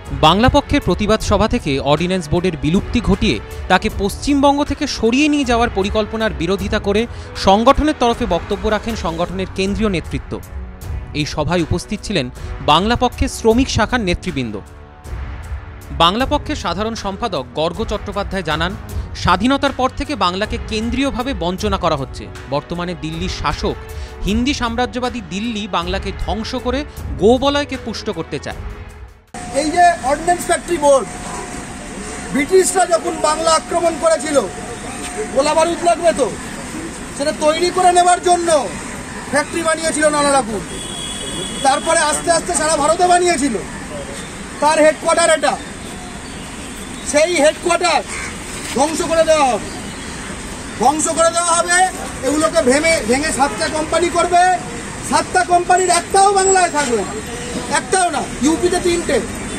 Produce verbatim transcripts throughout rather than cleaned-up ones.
বাংলা পক্ষের প্রতিবাদ সভা থেকে অর্ডিন্যান্স বোর্ডের বিলুপ্তি ঘটিয়ে তাকে পশ্চিমবঙ্গ থেকে সরিয়ে নিয়ে যাওয়ার পরিকল্পনার বিরোধিতা করে সংগঠনের তরফে বক্তব্য রাখেন সংগঠনের কেন্দ্রীয় নেতৃত্ব। এই সভায় উপস্থিত ছিলেন বাংলা পক্ষের শ্রমিক শাখার নেতৃবৃন্দ। বাংলা পক্ষের সাধারণ সম্পাদক গর্গ চট্টোপাধ্যায় জানান, স্বাধীনতার পর থেকে বাংলাকে কেন্দ্রীয়ভাবে বঞ্চনা করা হচ্ছে। বর্তমানে দিল্লির শাসক হিন্দি সাম্রাজ্যবাদী দিল্লি বাংলাকে ধ্বংস করে গোবলয়কে পুষ্ট করতে চায়। এই যে অর্ডিন্যান্স ফ্যাক্টরি বোর্ড, ব্রিটিশরা যখন বাংলা আক্রমণ করেছিল, গোলা বারুদ লাগবে তো, সেটা তৈরি করে নেবার জন্য ফ্যাক্টরি বানিয়েছিল নানা রকম। তারপরে আস্তে আস্তে সারা ভারতে বানিয়েছিল। তার হেডকোয়ার্টার এটা, সেই হেডকোয়ার্টার ধ্বংস করে দেওয়া হবে। ধ্বংস করে দেওয়া হবে এগুলোকে ভেঙে ভেঙে সাতটা কোম্পানি করবে। সাতটা কোম্পানির একটাও বাংলায় থাকবে না, একটাও না, ইউপিতে তিনটে।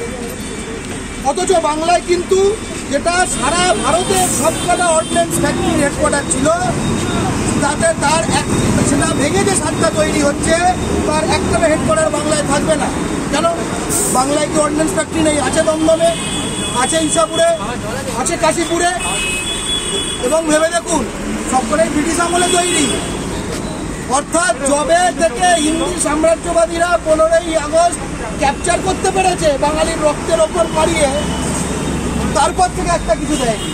অথচ বাংলায় কিন্তু যেটা সারা ভারতের সবকটা অর্ডিন্যান্স ফ্যাক্টরির হেডকোয়ার্টার ছিল, তাতে তার এক সেটা ভেঙে যে সাতটা তৈরি হচ্ছে, তার একটা হেডকোয়ার্টার বাংলায় থাকবে না। কেন? বাংলায় কি অর্ডিন্যান্স ফ্যাক্টরি নেই? আছে দমদমে, আছে ইসাপুরে, আছে কাশীপুরে। এবং ভেবে দেখুন, সবকটাই ব্রিটিশ আমলে তৈরি। অর্থাৎ জবে থেকে হিন্দি সাম্রাজ্যবাদীরা পনেরোই আগস্ট ক্যাপচার করতে পেরেছে বাঙালির রক্তের ওপর মারিয়ে, তারপর থেকে একটা কিছু দেয়নি।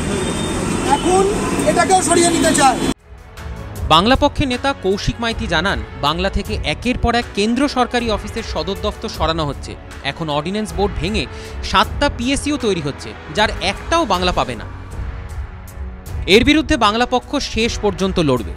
এখন এটাকেও সরিয়ে নিতে চায়। বাংলা পক্ষের নেতা কৌশিক মাইতি জানান, বাংলা থেকে একের পর এক কেন্দ্র সরকারি অফিসের সদর দফতর সরানো হচ্ছে। এখন অর্ডিন্যান্স বোর্ড ভেঙে সাতটা পিএসইউ তৈরি হচ্ছে, যার একটাও বাংলা পাবে না। এর বিরুদ্ধে বাংলা পক্ষ শেষ পর্যন্ত লড়বে।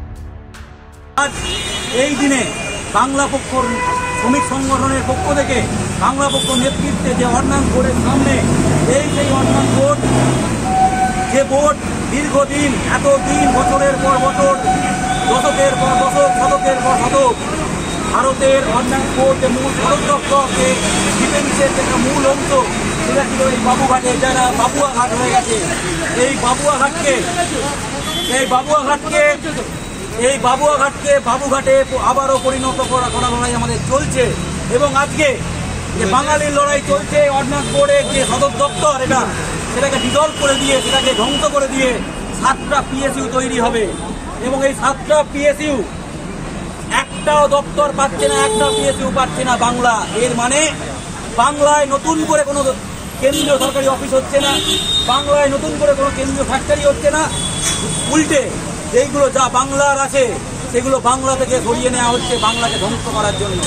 আজ এই দিনে বাংলা পক্ষ শ্রমিক সংগঠনের পক্ষ থেকে বাংলা পক্ষ নেতৃত্বে যে অর্ডিন্যান্স বোর্ডের সামনে, এই সেই অর্ডিন্যান্স বোর্ড, যে বোর্ড দীর্ঘদিন এতদিন বছরের পর বছর, দশকের পর দশক, শতকের পর শতক ভারতের অর্ডিন্যান্স বোর্ড যে মূল সদর দপ্তরকে ডিফেন্সের যেটা মূল অংশ, সেটা ছিল এই বাবুঘাটে, যারা বাবুয়াঘাট হয়ে গেছে। এই বাবুয়াঘাটকে এই বাবুয়াঘাটকে এই বাবুয়াঘাটকে বাবুঘাটে আবারও পরিণত করা করা লড়াই আমাদের চলছে। এবং আজকে যে বাঙালির লড়াই চলছে, অর্ডিন্যান্স বোর্ডের যে সদর দপ্তর, এটা সেটাকে ডিজলভ করে দিয়ে, সেটাকে ধ্বংস করে দিয়ে সাতটা পিএসইউ তৈরি হবে। এবং এই সাতটা পিএসইউ একটাও দপ্তর পাচ্ছে না, একটা পিএসইউ পাচ্ছে না বাংলা। এর মানে বাংলায় নতুন করে কোনো কেন্দ্রীয় সরকারি অফিস হচ্ছে না, বাংলায় নতুন করে কোনো কেন্দ্রীয় ফ্যাক্টরি হচ্ছে না। উল্টে যেইগুলো যা বাংলার আছে, সেগুলো বাংলা থেকে সরিয়ে নেওয়া হচ্ছে বাংলাকে ধ্বংস করার জন্য।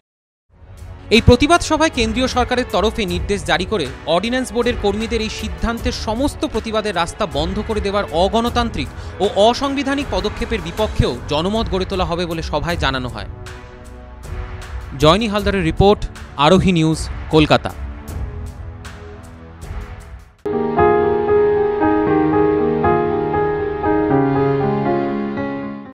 এই প্রতিবাদ সভায় কেন্দ্রীয় সরকারের তরফে নির্দেশ জারি করে অর্ডিন্যান্স বোর্ডের কর্মীদের এই সিদ্ধান্তের সমস্ত প্রতিবাদের রাস্তা বন্ধ করে দেওয়ার অগণতান্ত্রিক ও অসাংবিধানিক পদক্ষেপের বিপক্ষেও জনমত গড়ে তোলা হবে বলে সভায় জানানো হয়। জয়নী হালদারের রিপোর্ট, আরোহী নিউজ, কলকাতা।